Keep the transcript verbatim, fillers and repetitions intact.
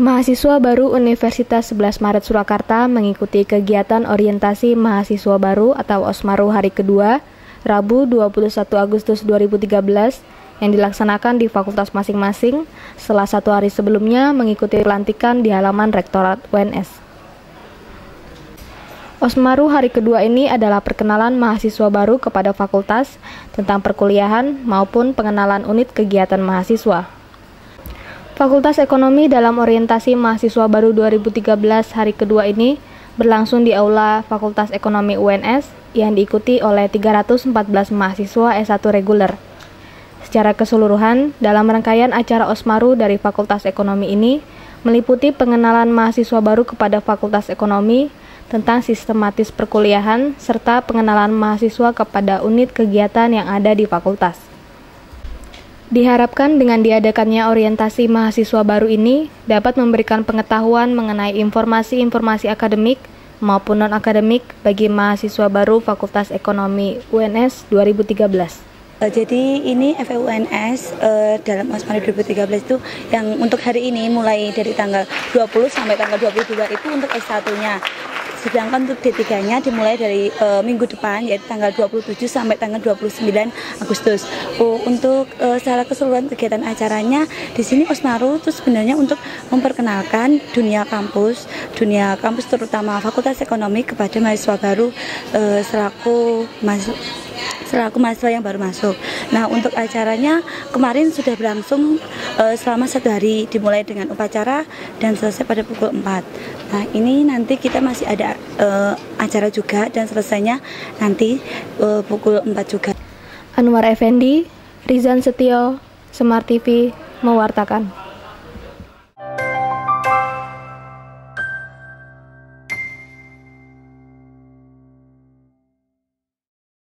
Mahasiswa baru Universitas sebelas Maret Surakarta mengikuti kegiatan orientasi mahasiswa baru atau OSMARU hari kedua, Rabu dua puluh satu Agustus dua ribu tiga belas, yang dilaksanakan di fakultas masing-masing setelah satu hari sebelumnya mengikuti pelantikan di halaman Rektorat U N S. OSMARU hari kedua ini adalah perkenalan mahasiswa baru kepada fakultas tentang perkuliahan maupun pengenalan unit kegiatan mahasiswa. Fakultas Ekonomi dalam orientasi mahasiswa baru dua ribu tiga belas hari kedua ini berlangsung di Aula Fakultas Ekonomi U N S yang diikuti oleh tiga ratus empat belas mahasiswa S satu reguler. Secara keseluruhan, dalam rangkaian acara OSMARU dari Fakultas Ekonomi ini meliputi pengenalan mahasiswa baru kepada Fakultas Ekonomi tentang sistematis perkuliahan serta pengenalan mahasiswa kepada unit kegiatan yang ada di fakultas. Diharapkan dengan diadakannya orientasi mahasiswa baru ini dapat memberikan pengetahuan mengenai informasi-informasi akademik maupun non-akademik bagi mahasiswa baru Fakultas Ekonomi U N S dua ribu tiga belas. Jadi ini F E U N S uh, dalam OSMARU dua ribu tiga belas itu yang untuk hari ini mulai dari tanggal dua puluh sampai tanggal dua puluh dua itu untuk S satu-nya. Sedangkan untuk D tiga-nya dimulai dari uh, minggu depan yaitu tanggal dua puluh tujuh sampai tanggal dua puluh sembilan Agustus. Uh, untuk uh, secara keseluruhan kegiatan acaranya di sini OSMARU itu sebenarnya untuk memperkenalkan dunia kampus, dunia kampus terutama Fakultas Ekonomi kepada mahasiswa baru uh, selaku mahasiswa selaku mahasiswa yang baru masuk. Nah, untuk acaranya kemarin sudah berlangsung uh, selama satu hari, dimulai dengan upacara dan selesai pada pukul empat. Nah, ini nanti kita masih ada uh, acara juga dan selesainya nanti uh, pukul empat juga. Anwar Effendi, Rizan Setio, Smart T V mewartakan.